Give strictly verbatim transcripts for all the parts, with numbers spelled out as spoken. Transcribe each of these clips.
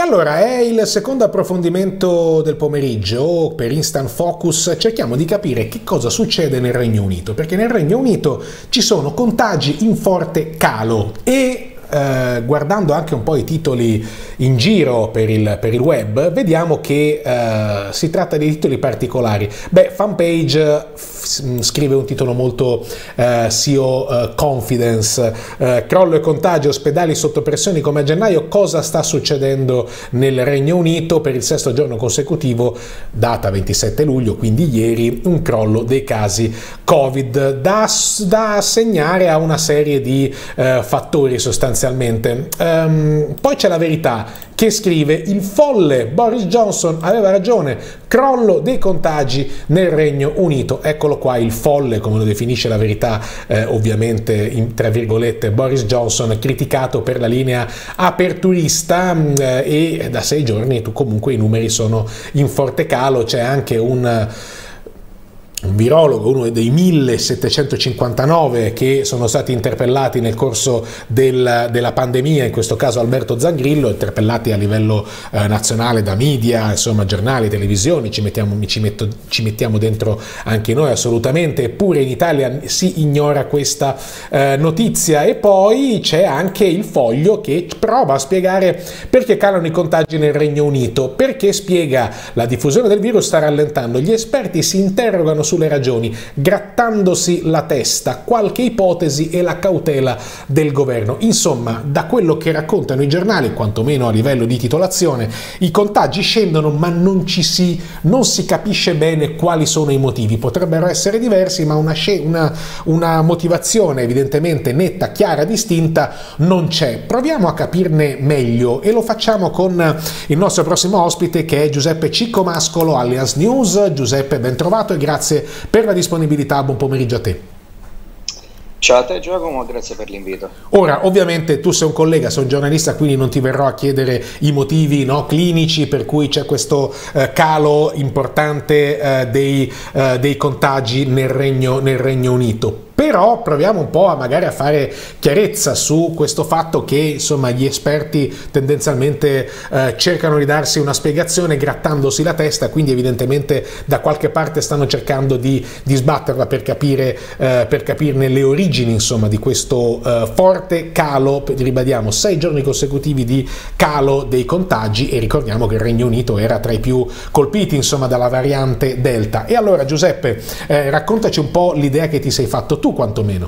allora è il secondo approfondimento del pomeriggio per Instant Focus. Cerchiamo di capire che cosa succede nel Regno Unito, perché nel Regno Unito ci sono contagi in forte calo e eh, guardando anche un po' i titoli in giro per il, per il web, vediamo che eh, si tratta di titoli particolari. Beh, Fanpage scrive un titolo molto eh, S E O eh, confidence, eh, crollo e contagio, ospedali sotto pressioni come a gennaio, cosa sta succedendo nel Regno Unito? Per il sesto giorno consecutivo, data ventisette luglio, quindi ieri, un crollo dei casi Covid da, da assegnare a una serie di eh, fattori sostanzialmente. Um, poi c'è La Verità che scrive: il folle Boris Johnson aveva ragione, crollo dei contagi nel Regno Unito. Eccolo qua, il folle, come lo definisce La Verità, eh, ovviamente in, tra virgolette, Boris Johnson, criticato per la linea aperturista, eh, e da sei giorni tu, comunque i numeri sono in forte calo. C'è anche un un virologo, uno dei millesettecentocinquantanove che sono stati interpellati nel corso del, della pandemia, in questo caso Alberto Zangrillo, interpellati a livello eh, nazionale da media, insomma giornali, televisioni, ci mettiamo, ci, metto, ci mettiamo dentro anche noi assolutamente, eppure in Italia si ignora questa eh, notizia. E poi c'è anche il Foglio che prova a spiegare perché calano i contagi nel Regno Unito, perché spiega la diffusione del virus sta rallentando, gli esperti si interrogano sulle ragioni, grattandosi la testa, qualche ipotesi e la cautela del governo. Insomma, da quello che raccontano i giornali, quantomeno a livello di titolazione, i contagi scendono, ma non ci si, non si capisce bene quali sono i motivi. Potrebbero essere diversi, ma una, una, una motivazione evidentemente netta, chiara, distinta non c'è. Proviamo a capirne meglio e lo facciamo con il nostro prossimo ospite, che è Giuseppe Ciccomascolo, Allianz News. Giuseppe, ben trovato e grazie per la disponibilità. Buon pomeriggio a te. Ciao a te Giacomo, grazie per l'invito. Ora, ovviamente tu sei un collega, sei un giornalista, quindi non ti verrò a chiedere i motivi, no, clinici per cui c'è questo eh, calo importante eh, dei, eh, dei contagi nel Regno, nel Regno Unito. Però proviamo un po' a magari a fare chiarezza su questo fatto che insomma gli esperti tendenzialmente eh, cercano di darsi una spiegazione grattandosi la testa, quindi evidentemente da qualche parte stanno cercando di, di sbatterla per capire eh, per capirne le origini insomma di questo eh, forte calo. Ribadiamo, sei giorni consecutivi di calo dei contagi e ricordiamo che il Regno Unito era tra i più colpiti insomma dalla variante Delta. E allora Giuseppe, eh, raccontaci un po' l'idea che ti sei fatto tu quantomeno.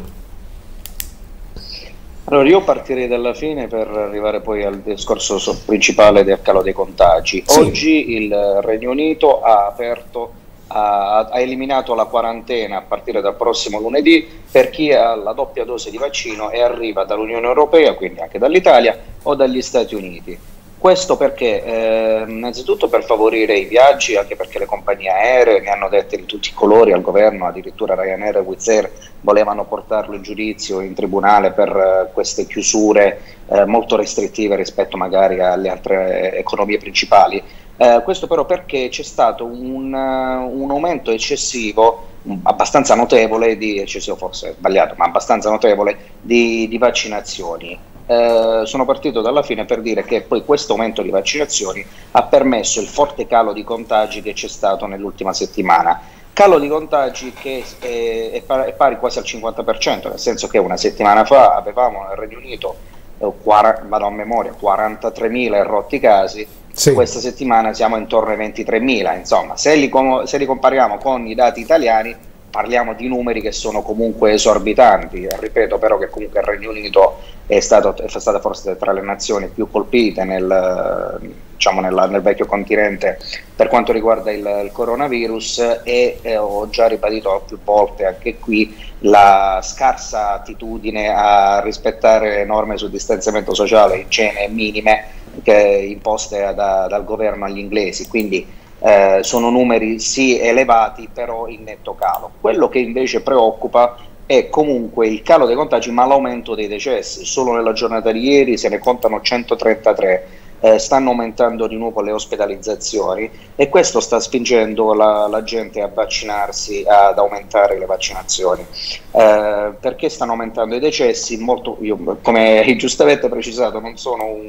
Allora io partirei dalla fine per arrivare poi al discorso principale del calo dei contagi. Sì. Oggi il Regno Unito ha aperto, ha, ha eliminato la quarantena a partire dal prossimo lunedì per chi ha la doppia dose di vaccino e arriva dall'Unione Europea, quindi anche dall'Italia o dagli Stati Uniti. Questo perché, eh, innanzitutto per favorire i viaggi, anche perché le compagnie aeree ne hanno dette di tutti i colori al governo, addirittura Ryanair e Wizz Air volevano portarlo in giudizio in tribunale per uh, queste chiusure uh, molto restrittive rispetto magari alle altre economie principali. Uh, questo però perché c'è stato un, uh, un aumento eccessivo, um, abbastanza notevole, di, eccessivo forse sbagliato, ma abbastanza notevole, di, di vaccinazioni. Eh, sono partito dalla fine per dire che poi questo aumento di vaccinazioni ha permesso il forte calo di contagi che c'è stato nell'ultima settimana. Calo di contagi che è, è, pari, è pari quasi al cinquanta per cento, nel senso che una settimana fa avevamo nel Regno Unito, eh, vado a memoria, quarantatremila e rotti casi. Sì. Questa settimana siamo intorno ai ventitremila, insomma, se li, se li compariamo con i dati italiani parliamo di numeri che sono comunque esorbitanti. Ripeto però che comunque il Regno Unito è, stato, è stata forse tra le nazioni più colpite nel, diciamo nella, nel vecchio continente per quanto riguarda il, il coronavirus e eh, ho già ribadito più volte anche qui la scarsa attitudine a rispettare norme sul distanziamento sociale, igiene minime che imposte da, dal governo agli inglesi, quindi Eh, sono numeri sì elevati però in netto calo. Quello che invece preoccupa è comunque il calo dei contagi ma l'aumento dei decessi. Solo nella giornata di ieri se ne contano centotrentatré, eh, stanno aumentando di nuovo le ospedalizzazioni e questo sta spingendo la, la gente a vaccinarsi, ad aumentare le vaccinazioni. Eh, perché stanno aumentando i decessi? Molto, io, come hai giustamente precisato, non sono un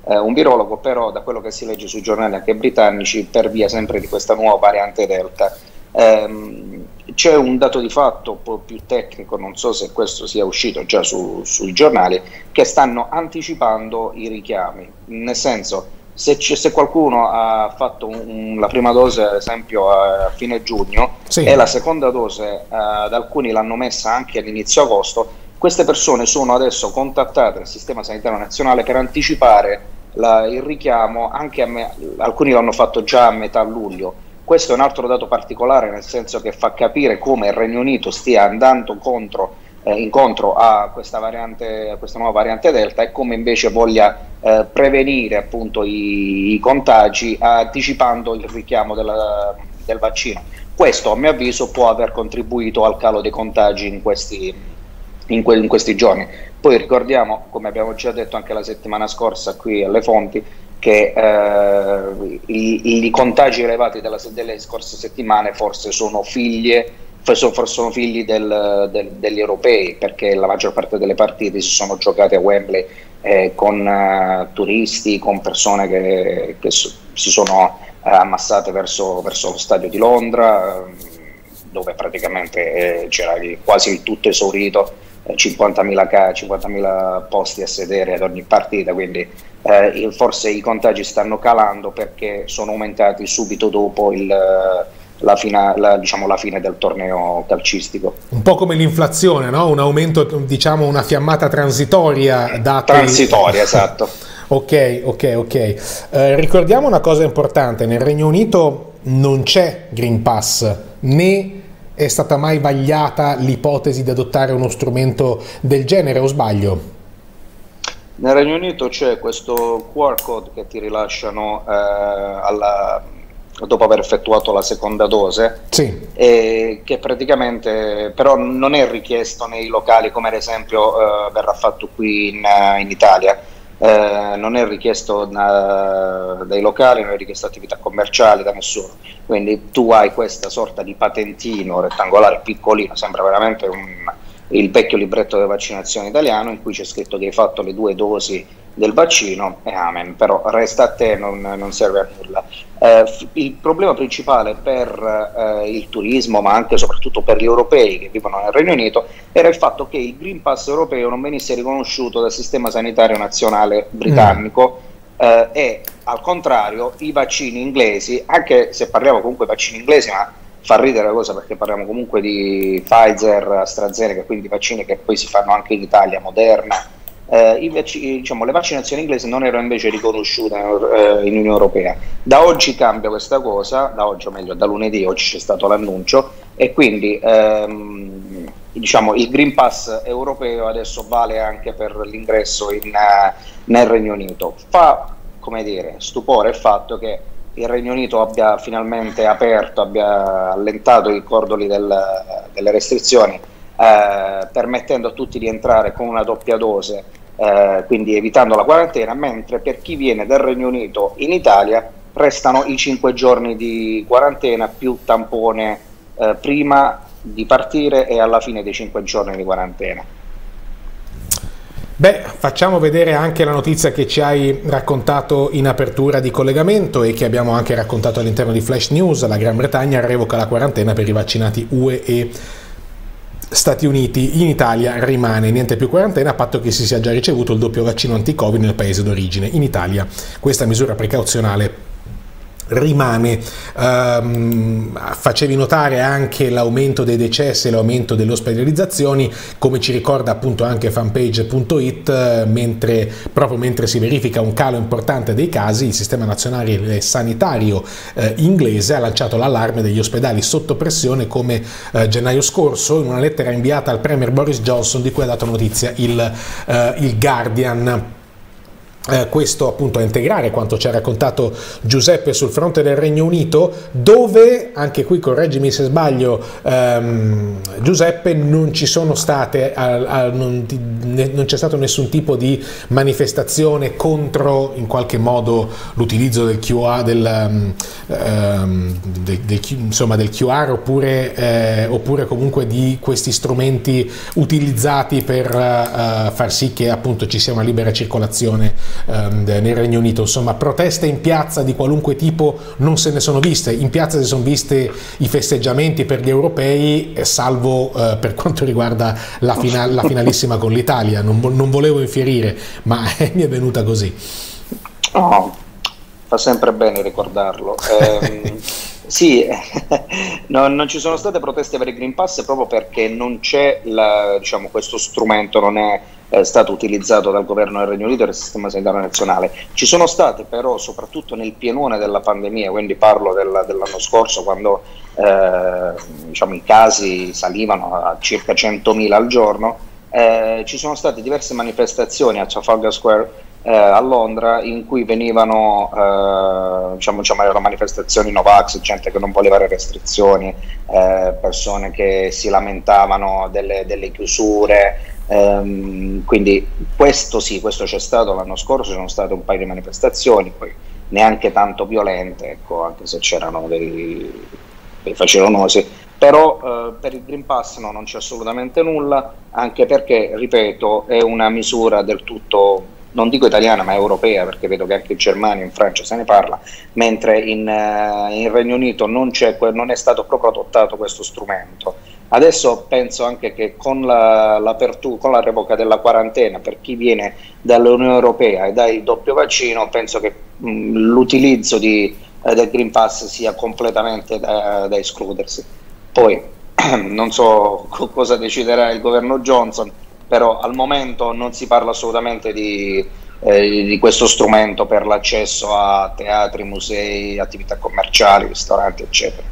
eh, un virologo, però da quello che si legge sui giornali anche britannici, per via sempre di questa nuova variante Delta. Ehm, c'è un dato di fatto un po' più tecnico, non so se questo sia uscito già su, sui giornali, che stanno anticipando i richiami, nel senso, se, se qualcuno ha fatto un, la prima dose ad esempio a fine giugno, sì, e la seconda dose eh, ad alcuni l'hanno messa anche all'inizio agosto, queste persone sono adesso contattate dal Sistema Sanitario Nazionale per anticipare la, il richiamo, anche a me, alcuni l'hanno fatto già a metà luglio. Questo è un altro dato particolare, nel senso che fa capire come il Regno Unito stia andando contro, eh, incontro a questa, variante, a questa nuova variante Delta, e come invece voglia eh, prevenire appunto i, i contagi, anticipando il richiamo della, del vaccino. Questo, a mio avviso, può aver contribuito al calo dei contagi in questi, in que, in questi giorni. Poi ricordiamo, come abbiamo già detto anche la settimana scorsa qui alle fonti, che eh, i, i contagi elevati della, delle scorse settimane forse sono figlie, forse sono figli del, del, degli europei, perché la maggior parte delle partite si sono giocate a Wembley eh, con uh, turisti, con persone che, che so, si sono uh, ammassate verso, verso lo stadio di Londra, uh, dove praticamente eh, c'era quasi il tutto esaurito, eh, cinquantamila posti a sedere ad ogni partita, quindi eh, forse i contagi stanno calando perché sono aumentati subito dopo il, la, fina, la, diciamo, la fine del torneo calcistico. Un po' come l'inflazione, no? Un aumento, diciamo una fiammata transitoria. Transitoria, il... esatto. Ok, ok, ok. Eh, ricordiamo una cosa importante: nel Regno Unito non c'è Green Pass, né è stata mai vagliata l'ipotesi di adottare uno strumento del genere, o sbaglio? Nel Regno Unito c'è questo Q R code che ti rilasciano eh, alla, dopo aver effettuato la seconda dose, sì, e che praticamente però non è richiesto nei locali, come ad esempio eh, verrà fatto qui in, in Italia. Eh, non è richiesto da, dai locali, non è richiesto attività commerciali, da nessuno. Quindi tu hai questa sorta di patentino rettangolare piccolino, sembra veramente un, il vecchio libretto delle vaccinazioni italiano, in cui c'è scritto che hai fatto le due dosi del vaccino e amen, però resta a te, non, non serve a nulla. Eh, il problema principale per eh, il turismo, ma anche e soprattutto per gli europei che vivono nel Regno Unito, era il fatto che il Green Pass europeo non venisse riconosciuto dal Sistema Sanitario Nazionale britannico, mm. eh, e al contrario i vaccini inglesi, anche se parliamo comunque di vaccini inglesi, ma fa ridere la cosa perché parliamo comunque di Pfizer, AstraZeneca, quindi vaccini che poi si fanno anche in Italia, Moderna. Eh, i vac- diciamo, le vaccinazioni inglesi non erano invece riconosciute eh, in Unione Europea. Da oggi cambia questa cosa, da oggi o meglio da lunedì, oggi c'è stato l'annuncio, e quindi ehm, diciamo, il Green Pass europeo adesso vale anche per l'ingresso in, uh, nel Regno Unito. Fa, come dire, stupore il fatto che il Regno Unito abbia finalmente aperto, abbia allentato i cordoli del, delle restrizioni, eh, permettendo a tutti di entrare con una doppia dose, eh, quindi evitando la quarantena, mentre per chi viene dal Regno Unito in Italia restano i cinque giorni di quarantena più tampone eh, prima di partire e alla fine dei cinque giorni di quarantena. Beh, facciamo vedere anche la notizia che ci hai raccontato in apertura di collegamento e che abbiamo anche raccontato all'interno di Flash News. La Gran Bretagna revoca la quarantena per i vaccinati U E e Stati Uniti. In Italia rimane niente più quarantena a patto che si sia già ricevuto il doppio vaccino anti-Covid nel paese d'origine. In Italia questa misura precauzionale rimane. Um, facevi notare anche l'aumento dei decessi e l'aumento delle ospedalizzazioni, come ci ricorda appunto anche fanpage punto it, mentre, proprio mentre si verifica un calo importante dei casi, il sistema nazionale sanitario eh, inglese ha lanciato l'allarme degli ospedali sotto pressione come eh, gennaio scorso, in una lettera inviata al premier Boris Johnson, di cui ha dato notizia il, eh, il Guardian. Eh, questo appunto a integrare quanto ci ha raccontato Giuseppe sul fronte del Regno Unito, dove, anche qui correggimi se sbaglio ehm, Giuseppe, non ci sono state a, a, non, ne, non c'è stato nessun tipo di manifestazione contro in qualche modo l'utilizzo del Q R del, ehm, del, del, insomma, del Q R oppure, eh, oppure comunque di questi strumenti utilizzati per eh, far sì che appunto ci sia una libera circolazione ehm, nel Regno Unito. Insomma, proteste in piazza di qualunque tipo non se ne sono viste. In piazza si sono viste i festeggiamenti per gli europei, salvo eh, per quanto riguarda la, final la finalissima con l'Italia. Non, non volevo infierire, ma mi è venuta così. Oh, fa sempre bene ricordarlo. Eh, sì, no, non ci sono state proteste per il Green Pass proprio perché non c'è, diciamo, questo strumento non è eh, stato utilizzato dal governo del Regno Unito e del sistema sanitario nazionale. Ci sono state però, soprattutto nel pienone della pandemia, quindi parlo del, dell'anno scorso, quando eh, diciamo, i casi salivano a circa centomila al giorno, eh, ci sono state diverse manifestazioni a Trafalgar Square Eh, a Londra, in cui venivano eh, diciamo, diciamo erano manifestazioni Novax, gente che non voleva le restrizioni, eh, persone che si lamentavano delle, delle chiusure, ehm, quindi questo sì, questo c'è stato l'anno scorso, ci sono state un paio di manifestazioni, poi neanche tanto violente, ecco, anche se c'erano dei, dei facilonosi. Però eh, per il Green Pass no, non c'è assolutamente nulla, anche perché, ripeto, è una misura del tutto, non dico italiana ma europea, perché vedo che anche in Germania e in Francia se ne parla, mentre in, uh, in Regno Unito non, non è stato proprio adottato questo strumento. Adesso penso anche che con la, l'apertura, con la revoca della quarantena per chi viene dall'Unione Europea e dai doppio vaccino, penso che mh, l'utilizzo di, eh, del Green Pass sia completamente da, da escludersi. Poi non so co cosa deciderà il governo Johnson, però al momento non si parla assolutamente di, eh, di questo strumento per l'accesso a teatri, musei, attività commerciali, ristoranti, eccetera.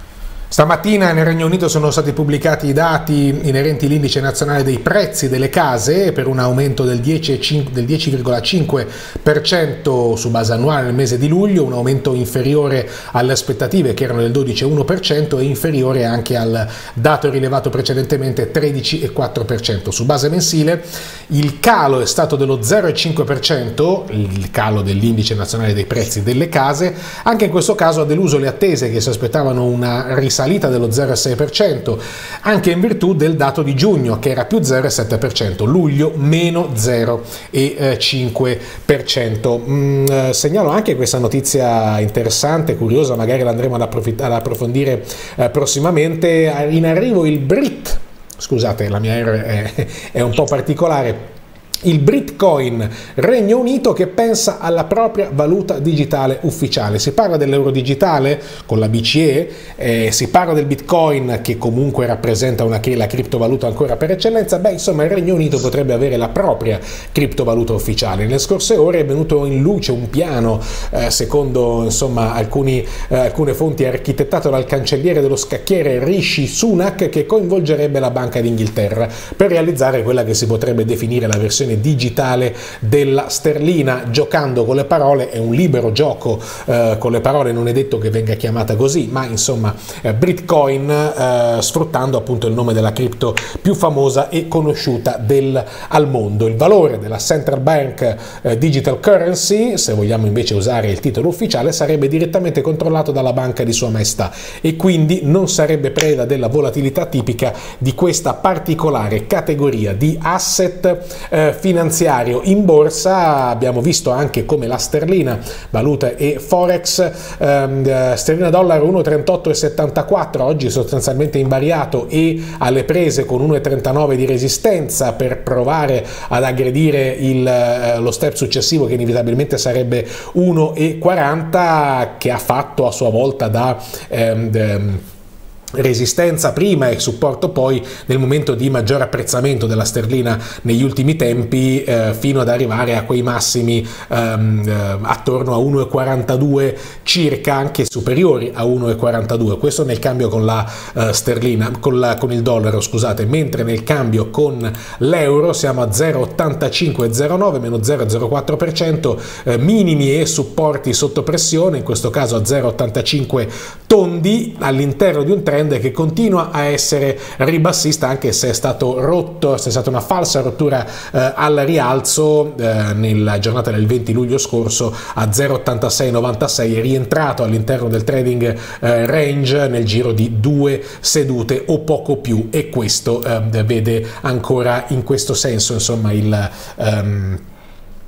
Stamattina nel Regno Unito sono stati pubblicati i dati inerenti all'indice nazionale dei prezzi delle case per un aumento del dieci virgola cinque per cento su base annuale nel mese di luglio, un aumento inferiore alle aspettative che erano del dodici virgola uno per cento e inferiore anche al dato rilevato precedentemente tredici virgola quattro per cento. Su base mensile il calo è stato dello zero virgola cinque per cento, il calo dell'indice nazionale dei prezzi delle case. Anche in questo caso ha deluso le attese che si aspettavano una risalita salita dello zero virgola sei per cento, anche in virtù del dato di giugno che era più zero virgola sette per cento, luglio meno zero virgola cinque per cento. Mm, eh, segnalo anche questa notizia interessante, curiosa, magari l'andremo ad, ad approfondire eh, prossimamente. In arrivo il Brit, scusate la mia R è, è un po' particolare, il Bitcoin Regno Unito che pensa alla propria valuta digitale ufficiale. Si parla dell'euro digitale con la B C E, eh, si parla del Bitcoin che comunque rappresenta una, la criptovaluta ancora per eccellenza. Beh, insomma, il Regno Unito potrebbe avere la propria criptovaluta ufficiale. Nelle scorse ore è venuto in luce un piano, eh, secondo insomma alcuni, eh, alcune fonti architettato dal cancelliere dello scacchiere Rishi Sunak, che coinvolgerebbe la Banca d'Inghilterra per realizzare quella che si potrebbe definire la versione digitale della sterlina. Giocando con le parole, è un libero gioco eh, con le parole, non è detto che venga chiamata così, ma insomma eh, Bitcoin, eh, sfruttando appunto il nome della cripto più famosa e conosciuta del, al mondo. Il valore della Central Bank eh, Digital Currency, se vogliamo invece usare il titolo ufficiale, sarebbe direttamente controllato dalla Banca di Sua Maestà e quindi non sarebbe preda della volatilità tipica di questa particolare categoria di asset eh, finanziario. In borsa abbiamo visto anche come la sterlina, valuta e forex, ehm, sterlina dollaro uno virgola trentotto settantaquattro, oggi sostanzialmente invariato e alle prese con uno virgola trentanove di resistenza per provare ad aggredire il, eh, lo step successivo che inevitabilmente sarebbe uno virgola quaranta, che ha fatto a sua volta da ehm, ehm, resistenza prima e supporto poi nel momento di maggior apprezzamento della sterlina negli ultimi tempi, eh, fino ad arrivare a quei massimi ehm, eh, attorno a uno virgola quarantadue circa, anche superiori a uno virgola quarantadue. Questo nel cambio con la eh, sterlina, con, la, con il dollaro, scusate, mentre nel cambio con l'euro siamo a zero virgola ottantacinque zero nove, meno zero virgola zero quattro per cento, eh, minimi e supporti sotto pressione, in questo caso a zero virgola ottantacinque tondi all'interno di un trend che continua a essere ribassista, anche se è stato rotto, se è stata una falsa rottura eh, al rialzo eh, nella giornata del venti luglio scorso a zero virgola ottantasei novantasei, è rientrato all'interno del trading eh, range nel giro di due sedute o poco più, e questo eh, vede ancora in questo senso insomma il um,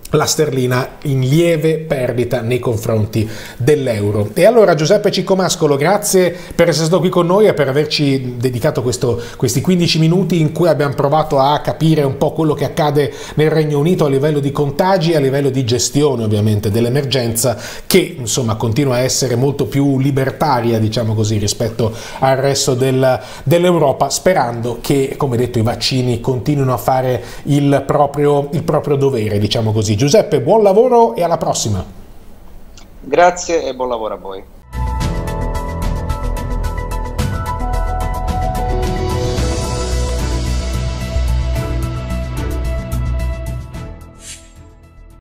la sterlina in lieve perdita nei confronti dell'euro. E allora Giuseppe Ciccomascolo, grazie per essere stato qui con noi e per averci dedicato questo, questi quindici minuti in cui abbiamo provato a capire un po' quello che accade nel Regno Unito a livello di contagi e a livello di gestione ovviamente dell'emergenza, che insomma continua a essere molto più libertaria, diciamo così, rispetto al resto del, dell'Europa, sperando che, come detto, i vaccini continuino a fare il proprio, il proprio dovere, diciamo così. Giuseppe, buon lavoro e alla prossima. Grazie e buon lavoro a voi.